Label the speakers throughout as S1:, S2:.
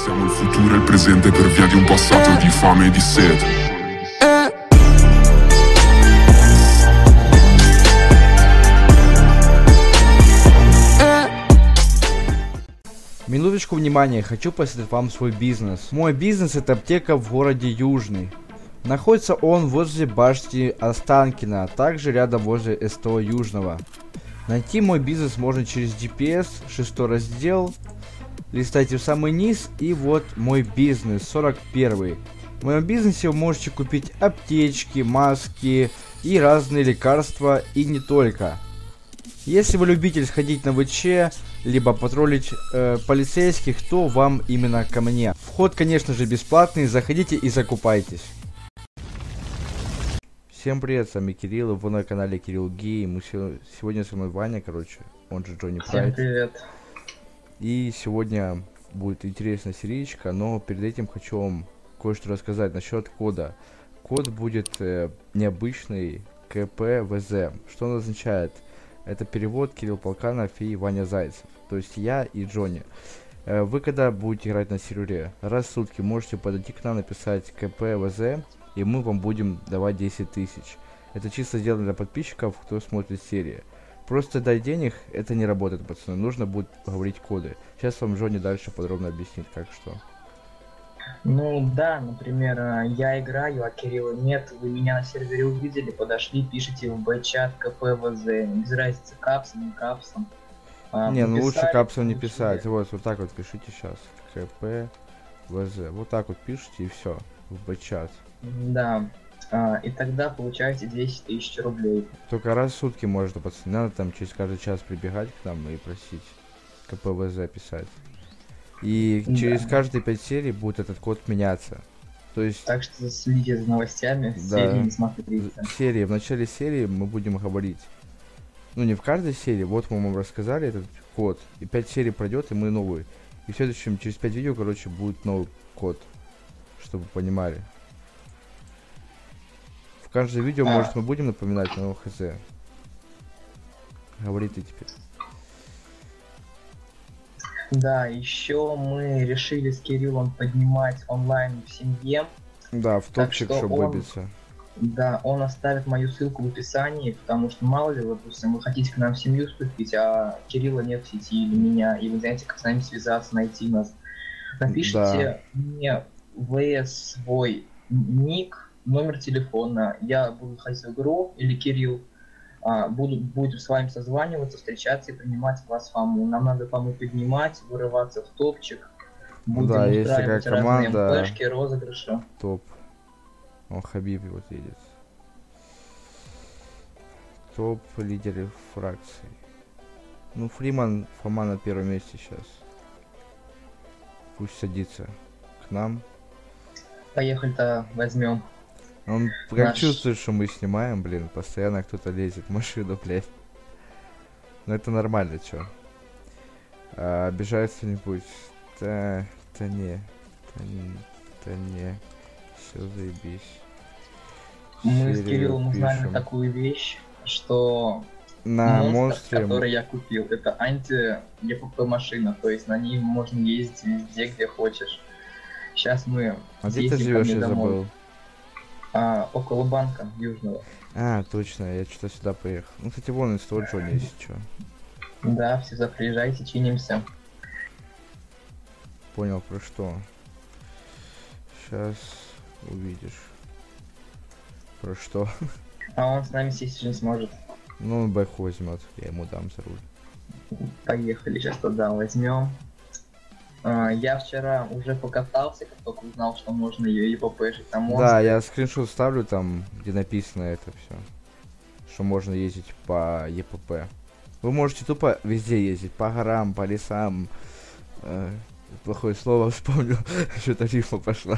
S1: Siamo il futuro e il presente per via di un passato di fame e di sete.
S2: Минуточку внимания, хочу представить вам свой бизнес. Мой бизнес — это аптека в городе Южный. Находится он возле башни Останкино, а также рядом возле СТО Южного. Найти мой бизнес можно через GPS, 6 раздел. Листайте в самый низ, и вот мой бизнес, 41. В моем бизнесе вы можете купить аптечки, маски и разные лекарства, и не только. Если вы любитель сходить на ВЧ, либо патрулить полицейских, то вам именно ко мне. Вход, конечно же, бесплатный, заходите и закупайтесь. Всем привет, с вами Кирилл, вы на канале Кирилл Гей. Мы сегодня со мной Ваня, короче, он же Джонни Прайд.
S3: Всем привет.
S2: И сегодня будет интересная сериечка, но перед этим хочу вам кое-что рассказать насчет кода. Код будет необычный КПВЗ. Что он означает? Это перевод Кирилл Полканов и Ваня Зайцев. То есть я и Джонни. Вы когда будете играть на сервере, раз в сутки можете подойти к нам, написать КПВЗ, и мы вам будем давать 10 тысяч. Это чисто сделано для подписчиков, кто смотрит серии. Просто дай денег, это не работает, пацаны. Нужно будет говорить коды. Сейчас вам Джонни дальше подробно объяснит, как что.
S3: Ну да, например, я играю, а Кирилла нет. Вы меня на сервере увидели, подошли, пишите в б-чат КПВЗ. Без разницы, капсом, не капсом.
S2: Не, ну лучше капсом не писать. Вот так вот пишите сейчас. КПВЗ. Вот так вот пишите и все. В б-чат.
S3: Да. И тогда получаете 10 тысяч рублей.
S2: Только раз в сутки можно, пацаны. Надо там через каждый час прибегать к нам и просить КПВЗ писать. И через каждые 5 серий будет этот код меняться. То есть...
S3: Так что следите за новостями,
S2: да,
S3: серии не смотрите.
S2: Серии. В начале серии мы будем говорить. Ну не в каждой серии, вот мы вам рассказали этот код. И 5 серий пройдет, и мы новый. И в следующем, через 5 видео, короче, будет новый код. Чтобы вы понимали. В каждое видео, может, мы будем напоминать, но хз. Говори ты теперь.
S3: Да, еще мы решили с Кириллом поднимать онлайн в семье.
S2: Да, в топчик, чтобы выбиться.
S3: Да, он оставит мою ссылку в описании, потому что мало ли, допустим, вы хотите к нам в семью вступить, а Кирилла нет в сети или меня, и вы знаете, как с нами связаться, найти нас. Напишите мне в свой ник, номер телефона, я буду ходить в игру, или Кирилл, будем с вами созваниваться, встречаться и принимать вас фаму. Нам надо фаму поднимать, вырываться в топчик. Будем устраивать разные МПшки, розыгрыши.
S2: Топ. О, Хабиб вот едет. Топ лидеры фракций. Ну, Фриман, Фома на первом месте сейчас. Пусть садится к нам.
S3: Поехали-то возьмем.
S2: Он как чувствует, что мы снимаем, блин, постоянно кто-то лезет в машину, блядь. Но это нормально, чё. Обижается кто-нибудь? Да не. Все заебись.
S3: Мы с Кириллом узнали такую вещь, что
S2: на
S3: монстр, который я купил, это анти-ЕПП машина, то есть на ней можно ездить везде, где хочешь. Сейчас мы...
S2: А где ты живешь, я забыл?
S3: Около банка Южного.
S2: Точно, я что-то сюда поехал. Ну, кстати, вон из того Джонни, если что.
S3: Да, всегда приезжайте, чинимся.
S2: Понял, про что. Сейчас увидишь. Про что.
S3: Он с нами сесть не сможет.
S2: Ну, он бэху возьмет, я ему дам за руль.
S3: Поехали, сейчас туда возьмем. Я вчера уже покатался, как только узнал, что можно ее ЕППшить на монстре.
S2: Да, я скриншот ставлю там, где написано это все. Что можно ездить по ЕПП. Вы можете тупо везде ездить, по горам, по лесам. Плохое слово вспомнил, что-то рифма пошла.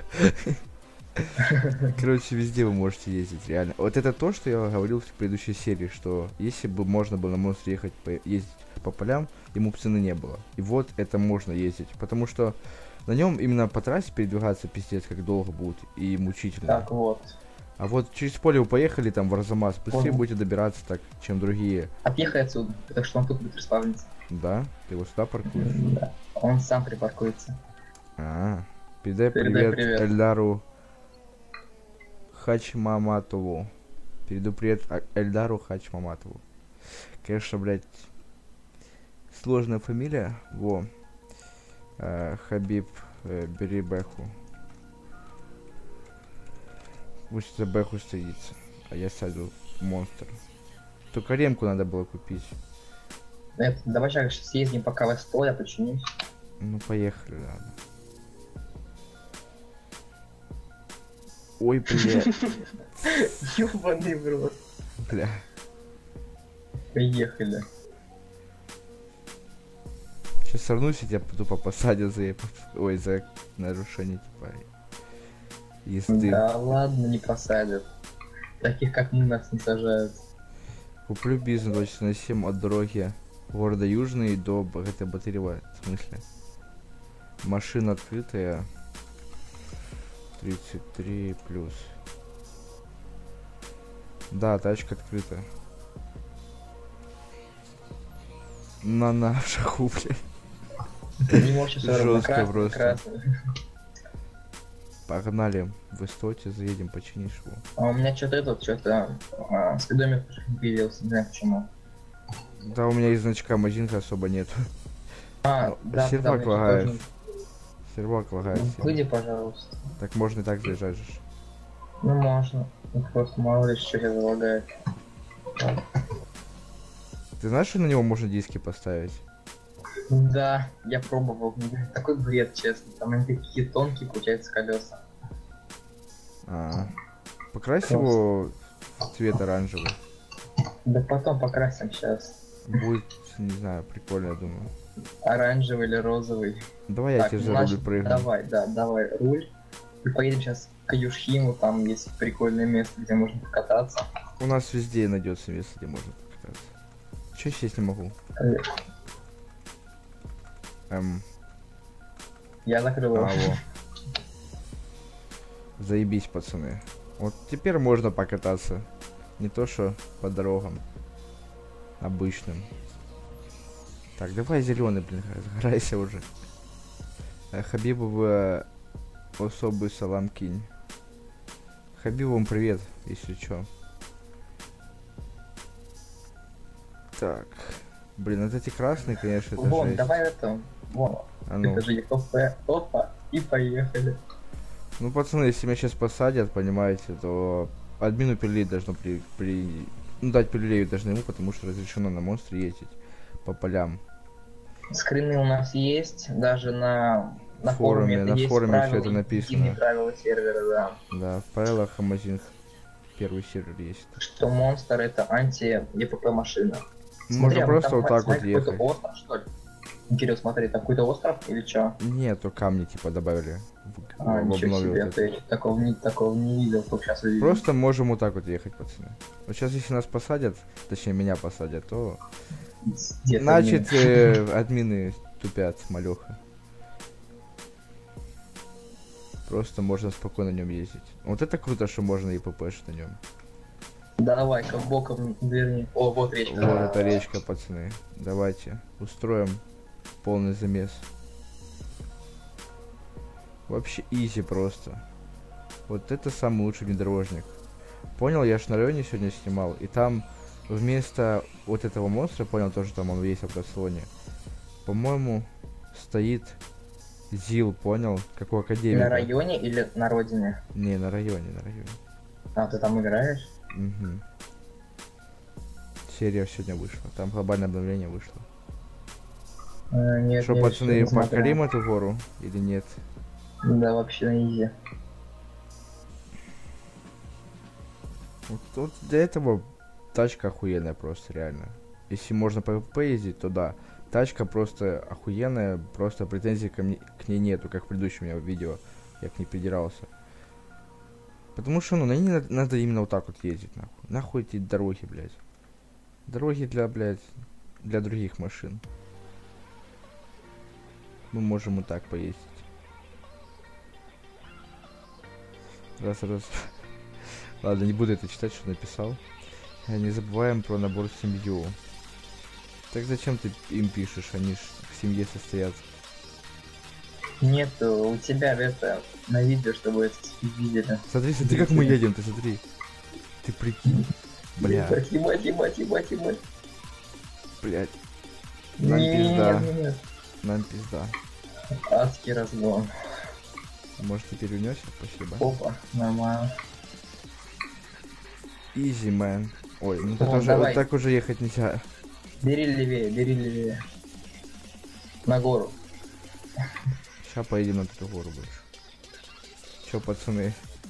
S2: Короче, везде вы можете ездить, реально. Вот это то, что я говорил в предыдущей серии, что если бы можно было на монстре ездить по полям, ему бы цены не было. И вот это можно ездить, потому что на нем именно по трассе передвигаться пиздец как долго будет и мучительно.
S3: Так вот.
S2: А вот через поле вы поехали там в Арзамас, быстрее будете добираться так, чем другие.
S3: Отъехай отсюда, потому что он тут будет респавниться.
S2: Да? Ты его сюда паркуешь?
S3: Да, он сам припаркуется.
S2: Передай привет Эльдару Хачмаматову. Переду привет Эльдару Хачмаматову. Конечно, блядь, сложная фамилия. Во. Хабиб, бери Бэху. Пусть за Бэху садится. А я сяду в монстр. Только ремку надо было купить.
S3: Давай сейчас съездим пока в СТО, я починюсь.
S2: Ну поехали, ладно. Ой, бля.
S3: Ёбаный в рот.
S2: Бля.
S3: Поехали.
S2: Сейчас сорвусь, и тебя тупо посадят за нарушение типа езды.
S3: Да ладно, не посадят. Таких как мы нас не сажают.
S2: Куплю бизнес 27 от дороги города Южный до Батырева. В смысле? Машина открытая. 33 плюс. Да, тачка открыта. На в шаху, блядь. Жестко просто. Погнали в Истоте, заедем, починишь его.
S3: А у меня что-то спидометр появился, не знаю почему.
S2: Да, у меня и значка Мазинка особо нет.
S3: Да,
S2: сервак лагает. Сервак лагает.
S3: Выйди, пожалуйста.
S2: Так можно и так заезжать же.
S3: Ну можно. Ну, просто мало ли что сейчас залагает.
S2: Ты знаешь, что на него можно диски поставить?
S3: Да, я пробовал. Такой бред, честно. Там они такие тонкие, получается, колеса.
S2: Покрась его в цвет оранжевый.
S3: Да потом покрасим сейчас.
S2: Будет, не знаю, прикольно, я думаю.
S3: Оранжевый или розовый.
S2: Давай я тебе за руль прыгну.
S3: Давай руль. И поедем сейчас к Юшхиму, там есть прикольное место, где можно покататься.
S2: У нас везде найдется место, где можно покататься. Чё сесть не могу?
S3: Я закрыл его.
S2: Заебись, пацаны. Вот теперь можно покататься. Не то что по дорогам обычным. Так, давай зеленый, блин, разгорайся уже. Хабибу в особый салам кинь. Хабибу привет, если чё. Так. Блин, вот эти красные, конечно, это
S3: вон,
S2: жесть.
S3: давай это. Вон. Это же опа, и поехали.
S2: Ну, пацаны, если меня сейчас посадят, понимаете, то админу пилей должно ну, дать пилею должны ему, потому что разрешено на монстре ездить по полям.
S3: Скрины у нас есть, даже на форуме.
S2: На форуме все это написано.
S3: Правила сервера, да.
S2: Да, в правилах Amazing первый сервер есть.
S3: Что монстр это анти-ЕПП машина.
S2: Можно просто вот так вот ехать.
S3: Остров, что ли? Кирилл, смотри, это какой-то остров или чё?
S2: Нет, то камни типа добавили.
S3: Ничего себе, я такого не видел, только сейчас увидел.
S2: Просто можем вот так вот ехать, пацаны. Вот сейчас если нас посадят, точнее меня посадят, то... Значит, админы тупят, малёха. Просто можно спокойно на нем ездить. Вот это круто, что можно и ППшить на нем.
S3: Давай-ка боком верни. О, вот речка.
S2: Вот эта речка, пацаны. Давайте устроим полный замес. Вообще изи просто. Вот это самый лучший внедорожник. Понял, я ж на районе сегодня снимал, и там вместо вот этого монстра, понял, тоже там он есть в автосалоне, по-моему, стоит ЗИЛ, понял, как у академии.
S3: На районе или на родине?
S2: Не, на районе, на районе.
S3: А, ты там играешь?
S2: Угу. Серия сегодня вышла, там глобальное обновление вышло.
S3: Нет,
S2: что, пацаны, покорим эту гору или нет?
S3: Да, вообще на изи.
S2: Вот для этого тачка охуенная просто, реально. Если можно по ПВП ездить, то да. Тачка просто охуенная, просто претензий к ней нету, как в предыдущем меня видео. Я к ней придирался. Потому что, ну, на ней надо именно вот так вот ездить, нахуй. Нахуй эти дороги, блядь. Дороги для других машин. Мы можем вот так поездить. Раз. Ладно, не буду это читать, что написал. Не забываем про набор в семью. Так зачем ты им пишешь? Они ж в семье состоят.
S3: Нет, у тебя это на видео, чтобы это видели.
S2: Смотри, смотри, как мы едем, ты смотри. Ты прикинь. Бля,
S3: Ебать.
S2: блядь. Нам пизда.
S3: Нет.
S2: Нам пизда.
S3: Адский разгон.
S2: Может, теперь унесся? Спасибо.
S3: Опа, нормально.
S2: Изи, мэн. Ой, ну так
S3: О,
S2: уже,
S3: давай.
S2: вот так уже ехать нельзя.
S3: Бери левее. На гору.
S2: Сейчас поедем на эту гору больше. Чё, пацаны?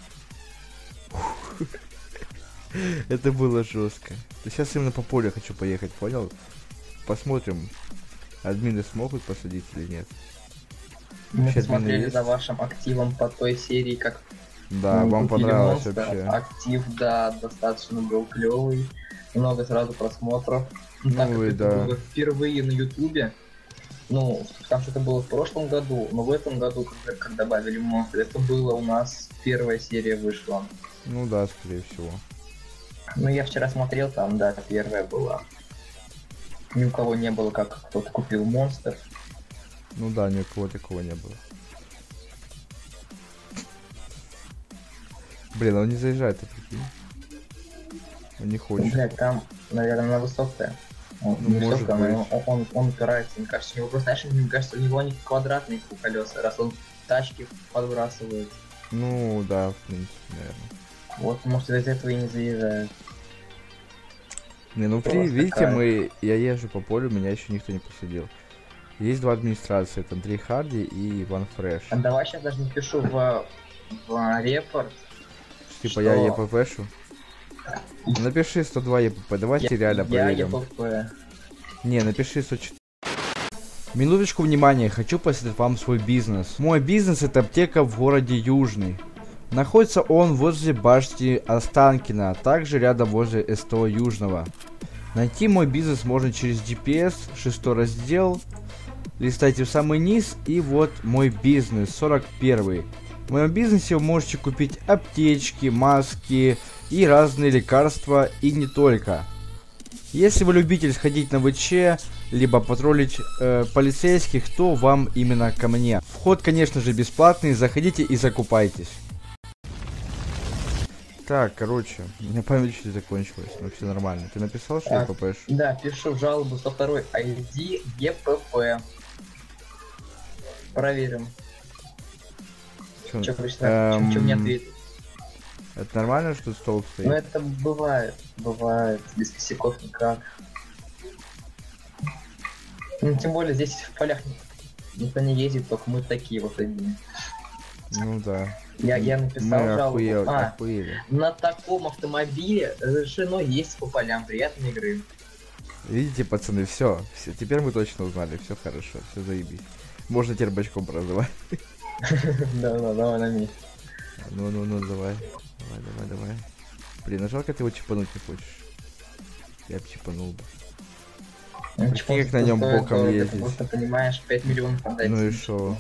S2: Это было жестко. Да сейчас именно по полю хочу поехать, понял? Посмотрим, админы смогут посадить или нет.
S3: Мы
S2: Вообще,
S3: посмотрели
S2: есть?
S3: за вашим активом по той серии, как
S2: Да,
S3: мы
S2: вам
S3: купили
S2: понравилось
S3: монстра.
S2: вообще.
S3: Актив, да, достаточно был клевый. Много сразу просмотров. Так
S2: Ну
S3: как
S2: и
S3: это
S2: да.
S3: было впервые на Ютубе. Ну, там что-то было в прошлом году, но в этом году, как добавили монстры, это было у нас первая серия вышла.
S2: Ну да, скорее всего.
S3: Ну, я вчера смотрел, там, да, первая была. Ни у кого не было, как кто-то купил монстр.
S2: Ну да, ни у кого такого не было. Блин, он не заезжает, ты прикинь. Он не хочет.
S3: Блять, там, наверное, она высокая. Он,
S2: Ну,
S3: не
S2: может
S3: высокая, но
S2: быть.
S3: он упирается. Мне кажется, у него просто, знаешь, мне кажется, у него они квадратные колеса, раз он тачки подбрасывает.
S2: Ну да, в принципе, наверное.
S3: Вот, может, из-за этого и не заезжает.
S2: Не, ну
S3: Просто
S2: видите,
S3: кайф.
S2: я езжу по полю, меня еще никто не посадил. Есть два администрации, это Андрей Харди и Иван Фреш.
S3: А давай сейчас даже напишу в репорт.
S2: Типа
S3: что
S2: я ЕППшу. Напиши 102 ЕПП, давайте реально
S3: я
S2: проверим.
S3: ЕПП.
S2: Не, напиши 104. Минуточку внимания, хочу посоветовать вам свой бизнес. Мой бизнес это аптека в городе Южный. Находится он возле башни Останкина, а также рядом возле СТО Южного. Найти мой бизнес можно через GPS, 6 раздел. Листайте в самый низ и вот мой бизнес, 41. В моем бизнесе вы можете купить аптечки, маски и разные лекарства и не только. Если вы любитель сходить на ВЧ, либо патрулить полицейских, то вам именно ко мне. Вход, конечно же, бесплатный, заходите и закупайтесь. Так, короче, у меня память чуть закончилась, но все нормально. Ты написал, что
S3: А,
S2: ЕППш?
S3: Да, пишу жалобу 102 ID ЕПП. Проверим. Че мне ответить?
S2: Это нормально, что стол стоит?
S3: Ну это бывает, без косяков никак. Ну тем более здесь в полях никто не ездит, только мы такие вот одни.
S2: Ну да.
S3: Я написал
S2: Мы
S3: жалобу.
S2: охуели.
S3: На таком автомобиле разрешено ездить по полям. Приятной игры.
S2: Видите, пацаны, все, теперь мы точно узнали, все хорошо, все заебись. Можно теперь бочком прозывать.
S3: Да, давай на месте.
S2: Ну, давай. Давай. Блин, а жалко ты его чипануть не хочешь. Я бы чипанул бы. Прикинь, как на нем боком ездить.
S3: Просто понимаешь, 5 миллионов отдать.
S2: Ну и шо?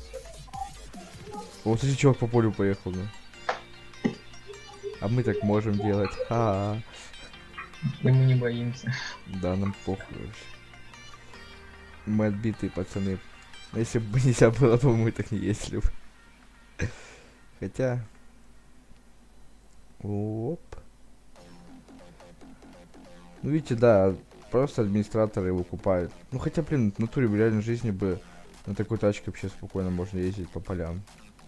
S2: Вот эти чувак по полю поехал, ну. А мы так можем делать.
S3: И мы не боимся.
S2: Да, нам похуй вообще. Мы отбитые пацаны. Если бы нельзя было, то мы так не ездили бы. Хотя... Оп. Ну видите, да, просто администраторы его купают. Ну хотя, блин, в натуре в реальной жизни бы на такой тачке вообще спокойно можно ездить по полям.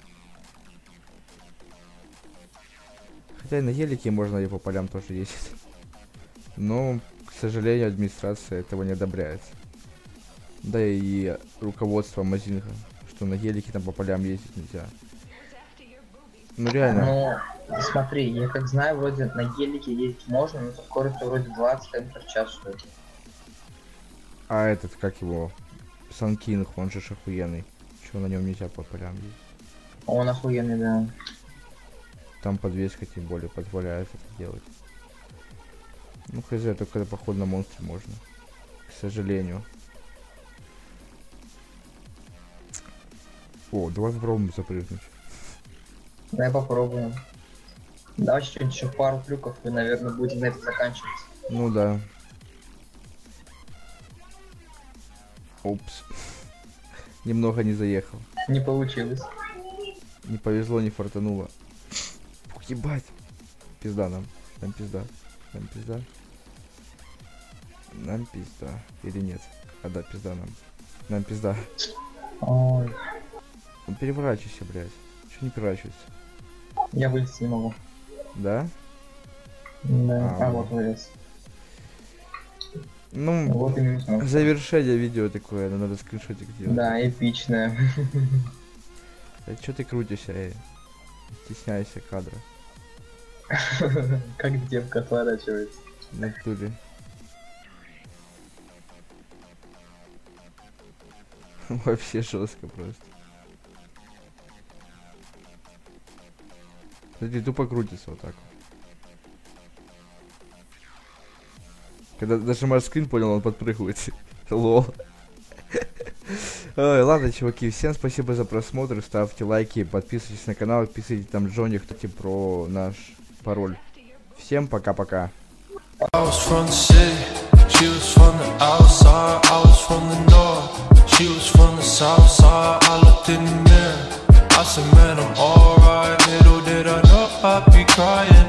S2: Хотя и на гелике можно и по полям тоже ездить. Но, к сожалению, администрация этого не одобряет. Да и руководство Мазинга, что на гелике там по полям ездить нельзя. Ну реально.
S3: Ну, смотри, я как знаю, вроде на гелике ездить можно, но скорость вроде 20 км в час стоит.
S2: А этот, как его? Санкинг, он же охуенный. Чего на нем нельзя по полям ездить?
S3: Он охуенный, да.
S2: Там подвеска тем более позволяет это делать. Ну хз, только это поход на монстре можно. К сожалению. О, давай попробуем запрыгнуть.
S3: Давай попробуем. Давай что-нибудь еще пару трюков, и, наверное, будем на это заканчивать.
S2: Ну да. Упс. Немного не заехал.
S3: Не получилось.
S2: Не повезло, не фартануло. Фух, ебать. Пизда нам. Нам пизда. Нам пизда. Нам пизда. Или нет? А да, пизда нам. Нам пизда.
S3: Ой.
S2: Ну переворачивайся, блядь. Чё не переворачивается?
S3: Я вылезти не могу.
S2: Да?
S3: Да. Вот вылез.
S2: Ну,
S3: Вот и минус.
S2: завершение видео такое, надо скриншотик делать.
S3: Да, эпичное.
S2: А чё ты крутишься, эй? Не стесняйся кадра.
S3: Как девка отворачивается.
S2: В натуре. Вообще жестко просто. Смотри, тупо крутится вот так. Когда нажимаешь скрин, понял, он подпрыгивает. Лол. Ой, ладно, чуваки, всем спасибо за просмотр, ставьте лайки, подписывайтесь на канал, писайте там Джонни, кстати, про наш пароль. Всем пока-пока.
S4: I said, man, I'm alright. Little did I know I'd be crying.